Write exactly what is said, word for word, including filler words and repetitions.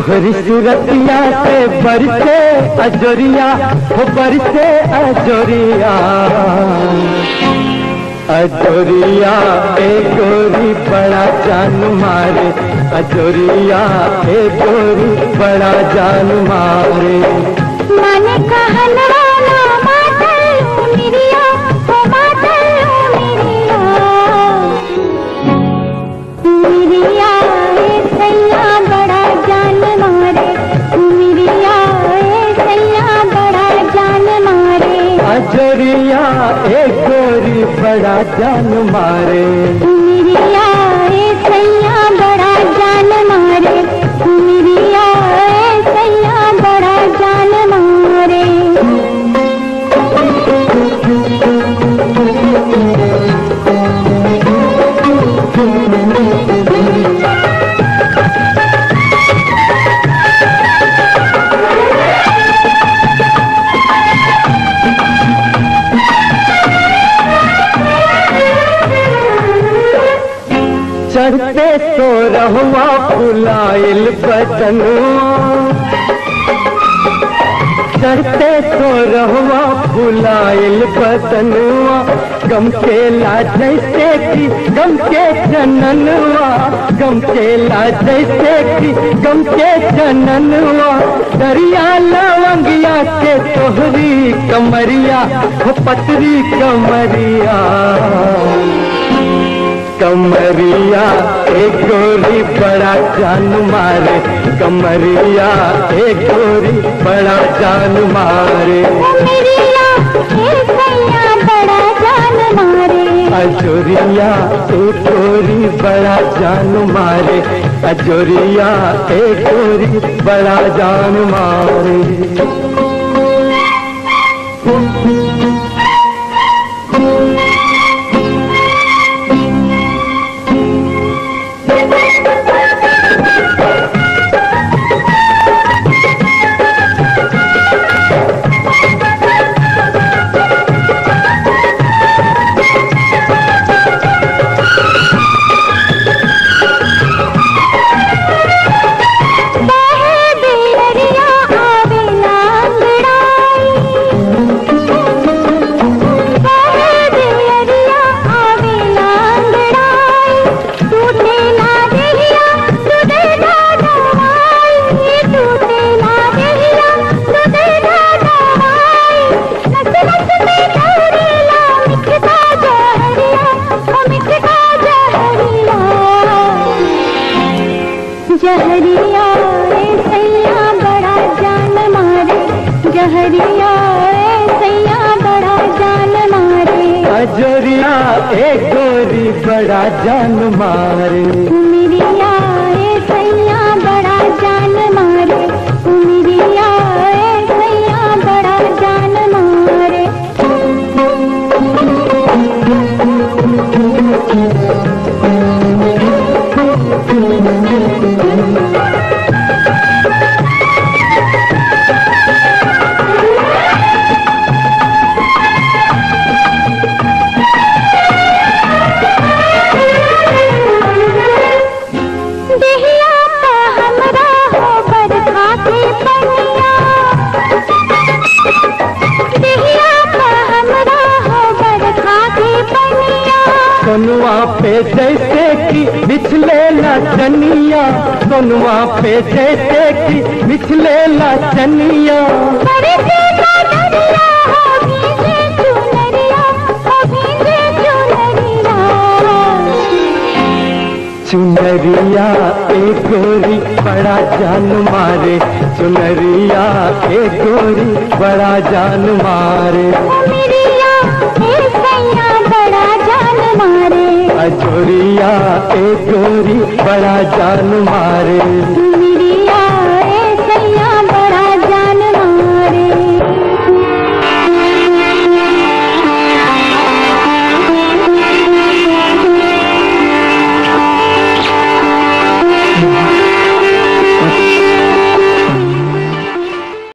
तोहरी सूरतिया से बरसे अजोरिया हो बरसे अजोरिया अजोरिया ए गोरी बड़ा जान मारे अजोरिया ए गोरी बड़ा जान मारे माने कहनवा ना मातल मिरिया हो मातल मिरिया मिरिया ए सैया बड़ा जान मारे मिरिया ए सैया बड़ा जान मारे अजोरिया ए गोरी बड़ा जान मारे मिरिया ए सैया बड़ा जान मारे मिरिया ए सैया बड़ा जान मारे चढ़ते तो रहुआ फुलाइल बदनुआ चढ़ते तो रहुआ फुलाइल बदनुआ गम केला जैसे कि गम के जननुआ गम केला जैसे कि गम के जननुआ दरिया लवंगिया के तोहरी कमरिया हो पतरी कमरिया कमरिया एक गोरी बड़ा जान मारे कमरिया एक गोरी बड़ा जान मारे मिरिया ए सैया बड़ा जान मारे अजोरिया एक गोरी बड़ा जान मारे अजोरिया एक गोरी बड़ा जान मारे जहरिया ए सैया बड़ा जान मारे जहरिया ए सैया बड़ा जान मारे अजोरिया एक गोरी बड़ा जान मारे मिरिया ए सैया बड़ा जान मारे मिरिया ए सैया बड़ा जान मारे सोनुआ पे जैसे कि बिछले चनिया सोनुआ पे जैसे कि बिछले चनिया चुनरिया एक गोरी बड़ा जान मारे चुनरिया एक गोरी बड़ा जान मारे बड़ा जान मारे अजोरिया एक गोरी बड़ा जान मारे मिरिया ए सैया बड़ा जान मारे Thank you.